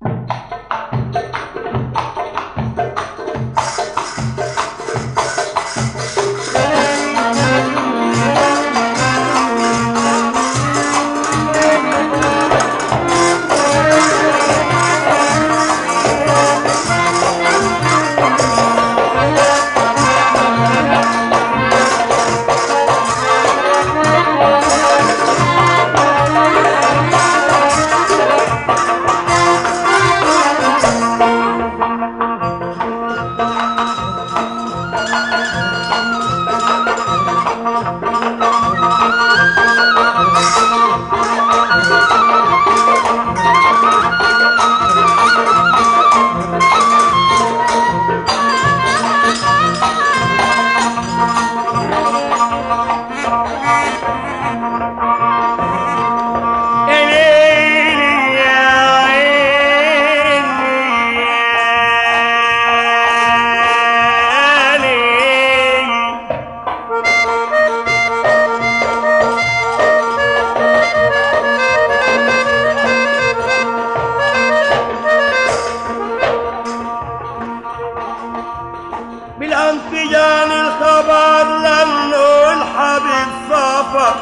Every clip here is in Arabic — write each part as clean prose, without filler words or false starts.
بالانفجان الخبر لانه الحبيب سافر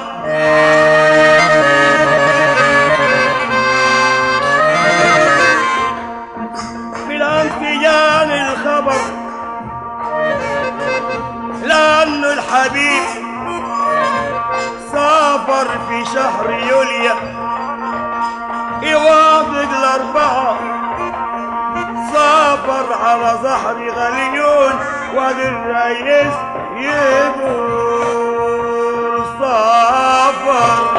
بالانفجان الخبر لانه الحبيب سافر في شهر يوليو يوافق الأربعة سافر على ظهر غليون وادي الرئيس يقول سافر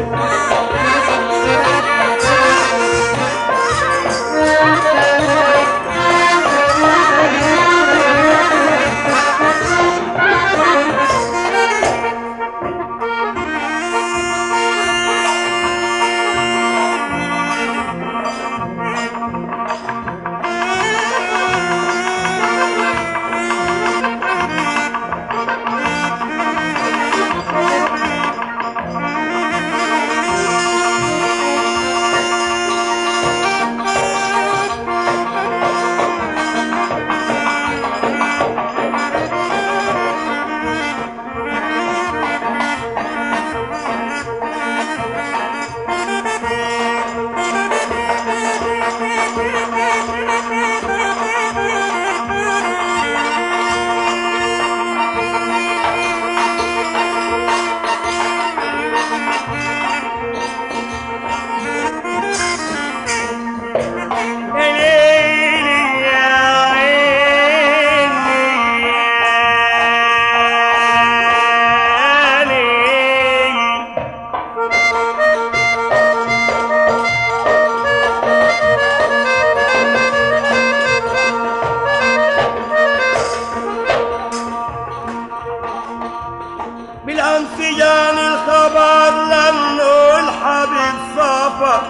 بالانفجان الخبر لانه الحبيب سافر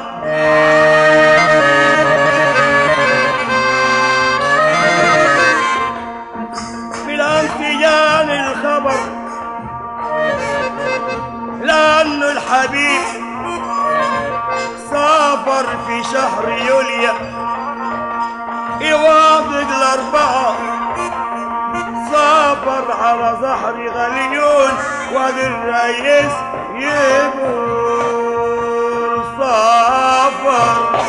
بالانفجان الخبر لانه الحبيب سافر في شهر يوليو يوافق الأربعة سافر على ظهر غليون وادي الرئيس يقول سافر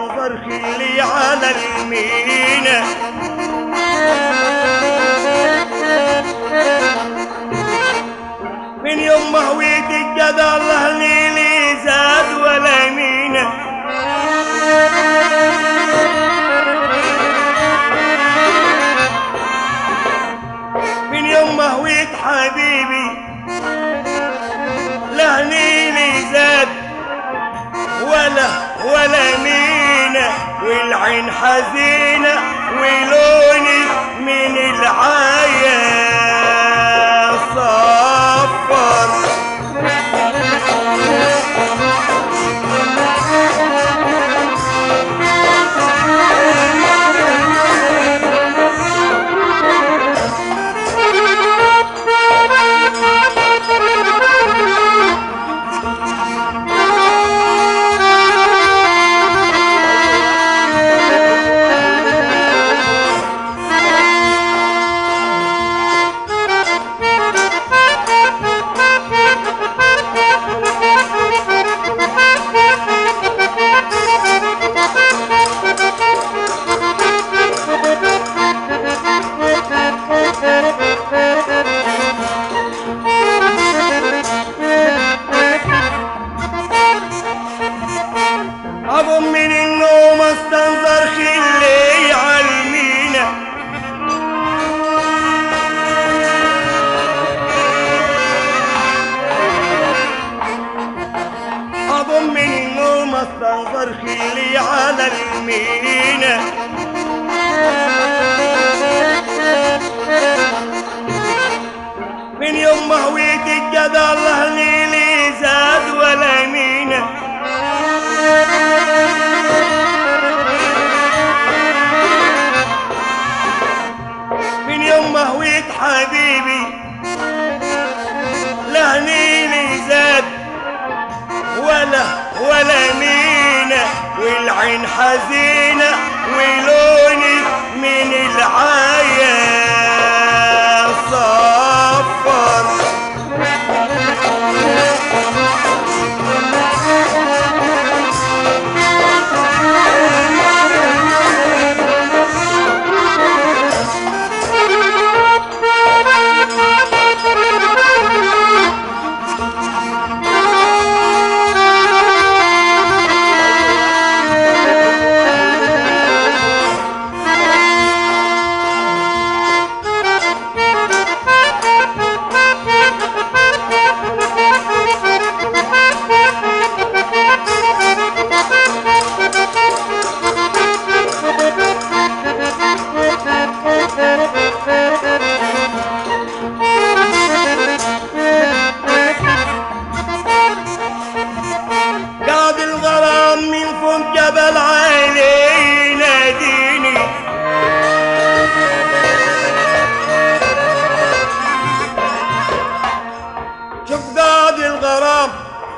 مستنظر خلي على المينا من يوم ما هويت الجدع الله ليلي زاد ولا مينا من يوم ما هويت حبيبي لا ليلي زاد ولا مينا والعين حزينة ولوني من العيا صفر أقوم من النوم استنظر خلي عالمينا أقوم من النوم استنظر خلي على المينا من يوم ما هويت الجدع الله ليلي زاد ولا مينا من يوم ما هويت حبيبي لا ليلي زاد ولا مينا والعين حزينة ولوني من العيا صفر قاضي الغرام من فوق جبل عالي يناديني شوف قاضي الغرام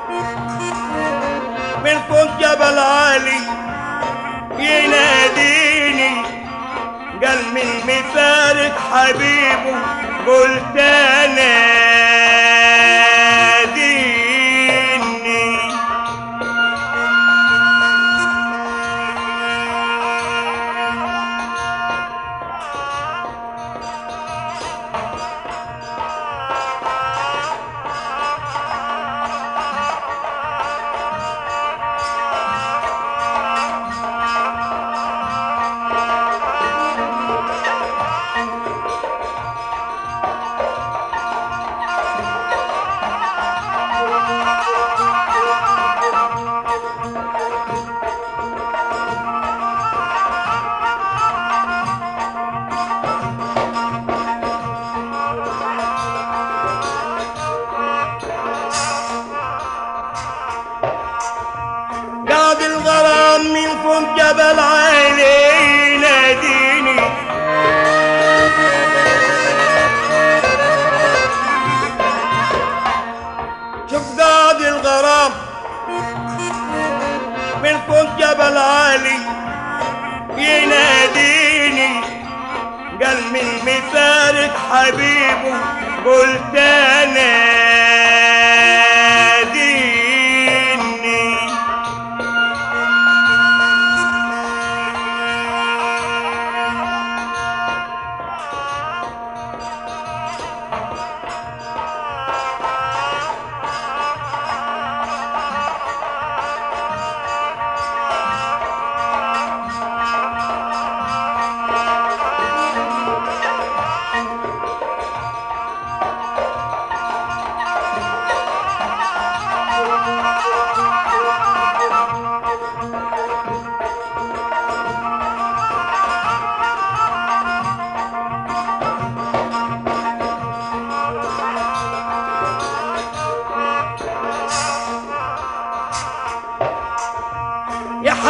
من فوق جبل عالي يناديني قال من مفارق حبيبه قلت انا قاضي الغرام من فوق جبل عالي يناديني شوف قاضي الغرام من فوق جبل عالي يناديني قال من مفارق حبيبه قلت انا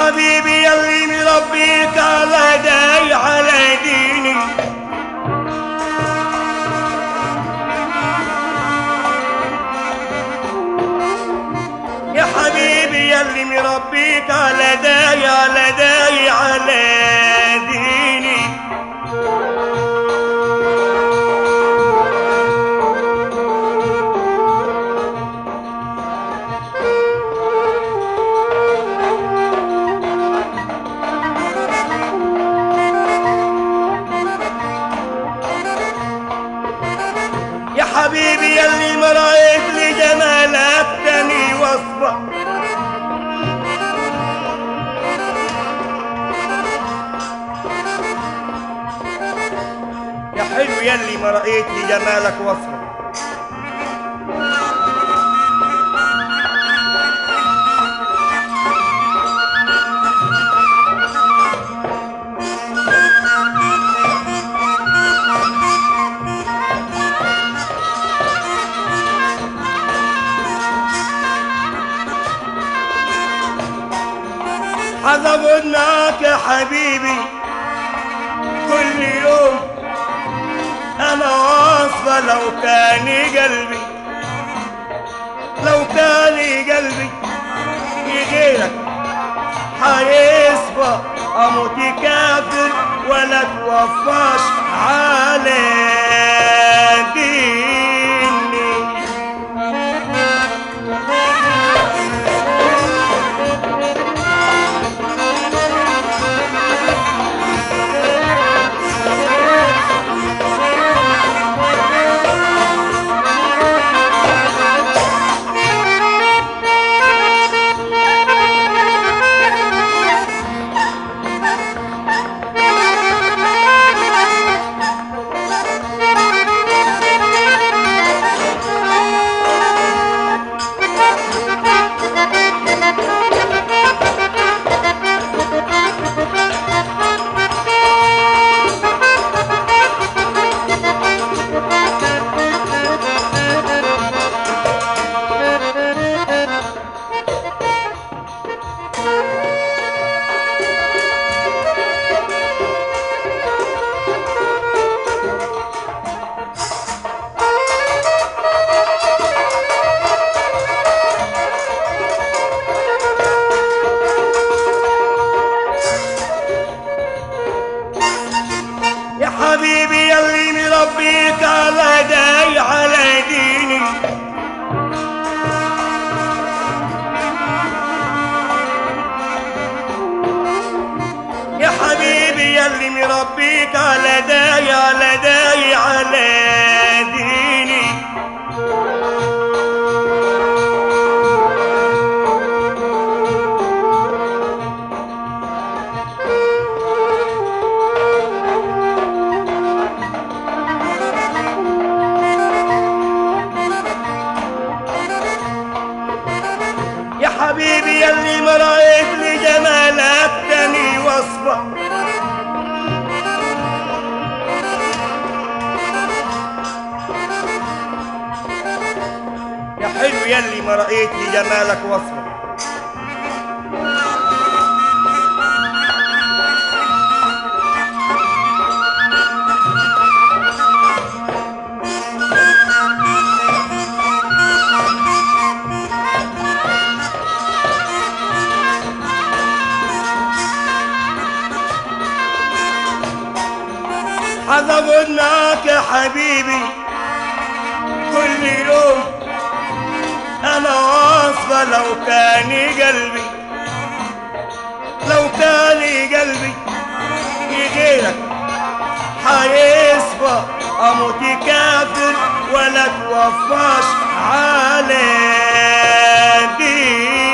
حبيبي يلي مربيك على داي على ديني، يا حبيبي يلي مربيك على داي على داي على ديني. يا حبيبي يلي ما رأيت لجمالك تاني وصفة، يا حلو يلي ما رأيت لجمالك وصفة. حظبناك يا حبيبي كل يوم انا واصفة، لو كان قلبي لو كان قلبي يغيرك حيصفى، اموت كافر ولا توفاش على ديني. حبيبي يلي مربيك على داي على ديني، يا حبيبي يلي مربيك على داي على داي على ديني. يا حبيبي يلي ما رأيت لجمالك تاني وصفة، يا حلو يلي ما رأيت لجمالك وصفة. حظبناك يا حبيبي كل يوم انا واصفة، لو كان قلبي لو كان قلبي يغيرك حيصفى، اموت كافر ولا توفاش على ديني.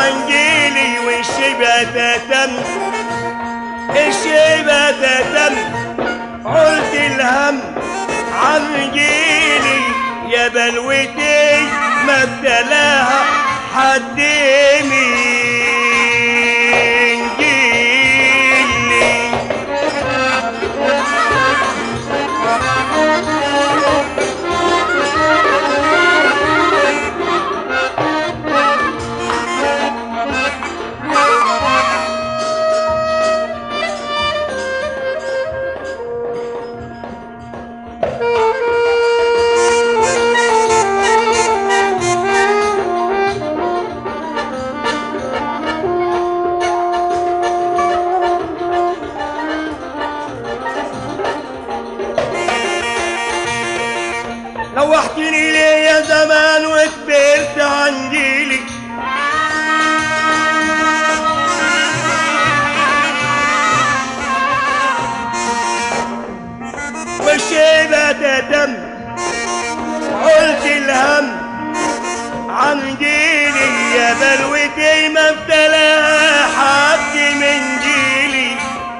عنجيلي والشيبة تتم الشيبة تتم علت الهم عنجيلي يا بلوتي ما ابتلاها حد من لوحتني ليه يا زمان وكبرت عن جيلي والشيبة تتم قلت الهم عن جيلي يا بلوتي ما ابتلاها حد من جيلي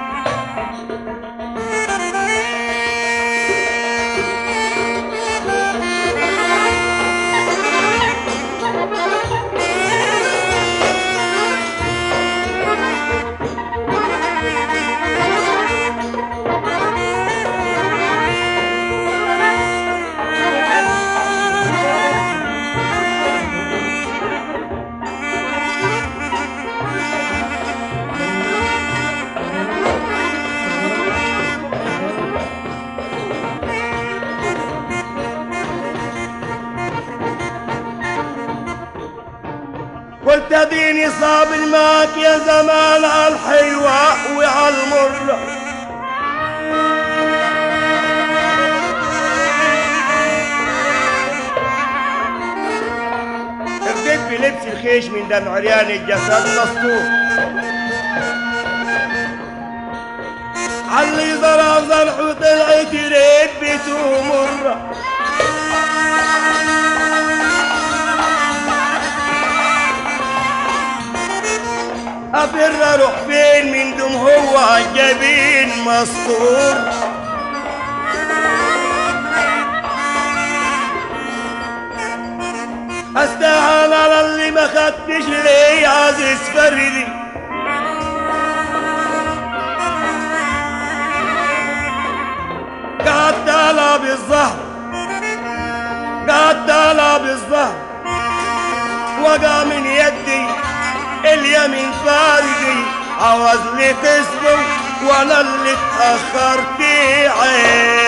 قلت اديني صابر معك يا زمان على الحلوة وعلى المرة رديت بلبس الخيش من دم عريان الجسد مسطور علي ضرب ضرح وطلعت ربته مرة أفر أروح فين من دم هو عالجبين مسطور أستاهل على اللي ما خدتش ليه عزيز فردي قعدت ألعب الظهر قعدت ألعب الظهر وقع من يدي اليمين فاردي عوز لي قسمه وانا اللي اتأخرت عين